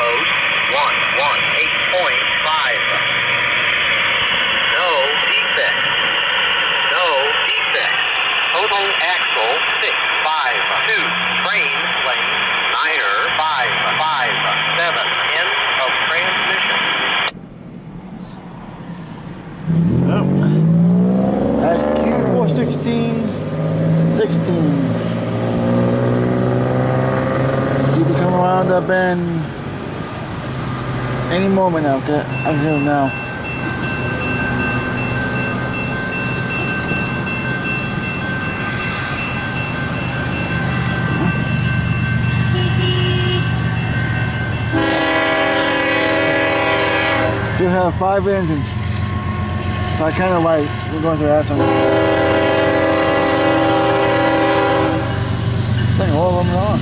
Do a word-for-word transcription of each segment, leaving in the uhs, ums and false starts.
Post one one eight point five. No defects. No defects. Total axle six five two. Train lane niner five five seven. End of transmission. Oh. That's Q four sixteen sixteen. Should be coming around the bend any moment now. Okay, I'm here now. Still have five engines. So I kind of like, we're going to that one. I think all of them are on.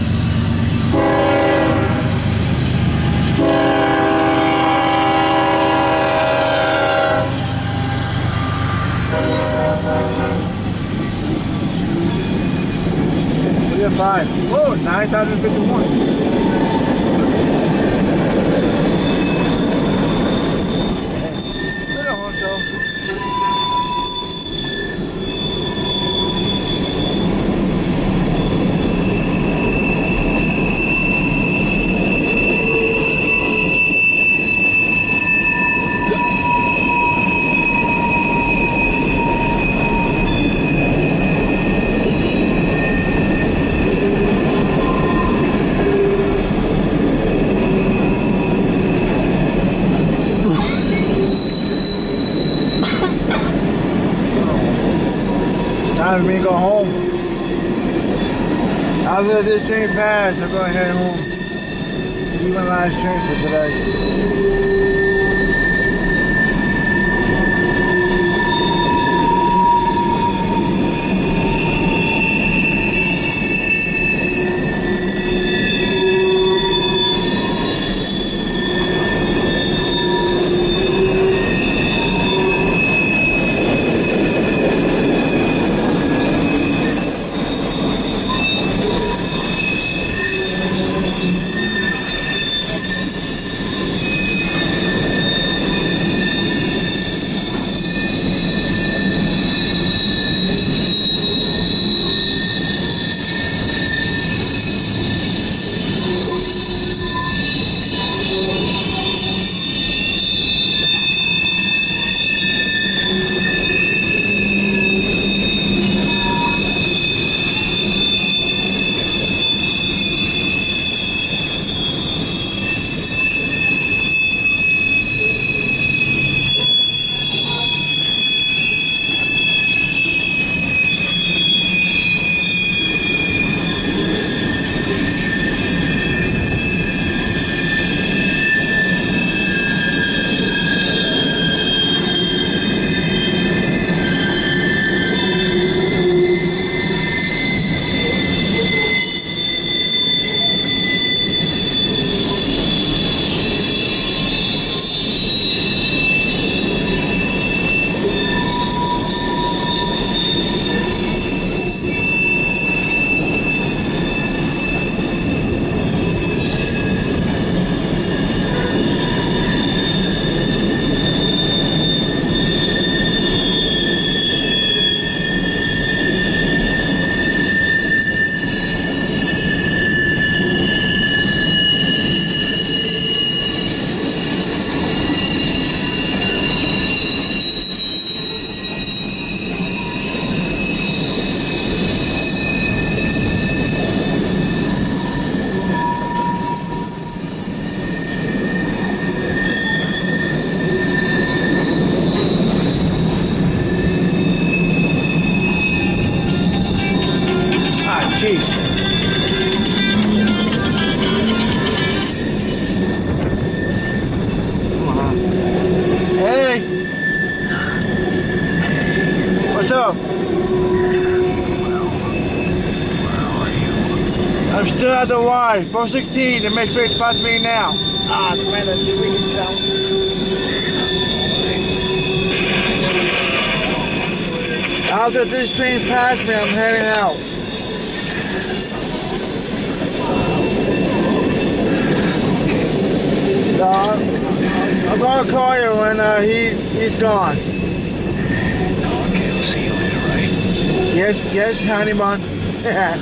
We have five. Whoa, nine thousand fifty-one. Time for me to go home. After this train passes, I'm going to head home. Be my last train for today. Jeez. Hey. What's up? I'm still at the Y. four sixteen, the Mix Freight spots me now. Ah, the man that's freaking down. After this train passed me, I'm heading out. I'll call you when uh, he, he's gone. Okay, we'll see you later, right? Yes, yes, honey bun. Okay,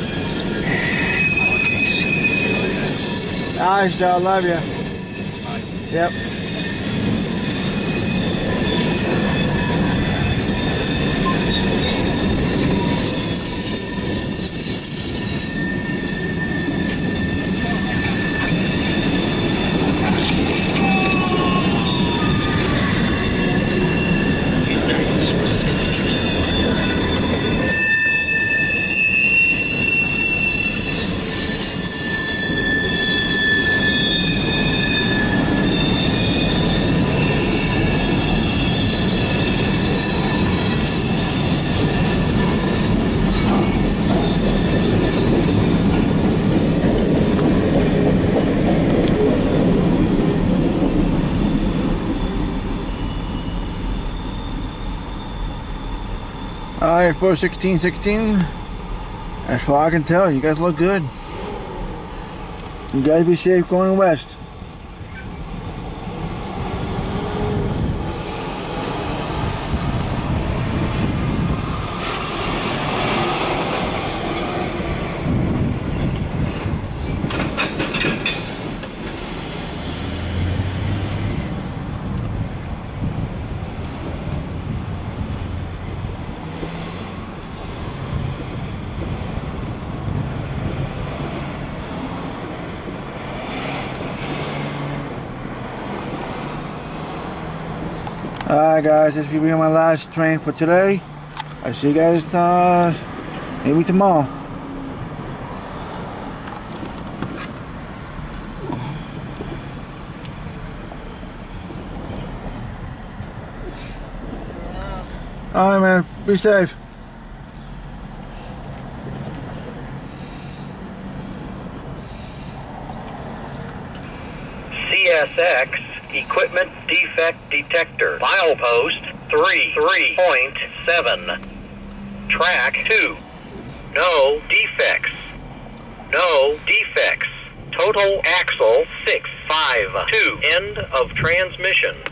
see you later. All right, sir, I love you. Bye. Yep. Alright, four sixteen sixteen. As far as I can tell, you guys look good. You guys be safe going west. Alright guys, this will be my last train for today. I'll see you guys uh, maybe tomorrow. Alright man, be safe. C S X Equipment Defect Detector. Milepost three three point seven. Track two. No defects. No defects. Total axle six five two. End of transmission.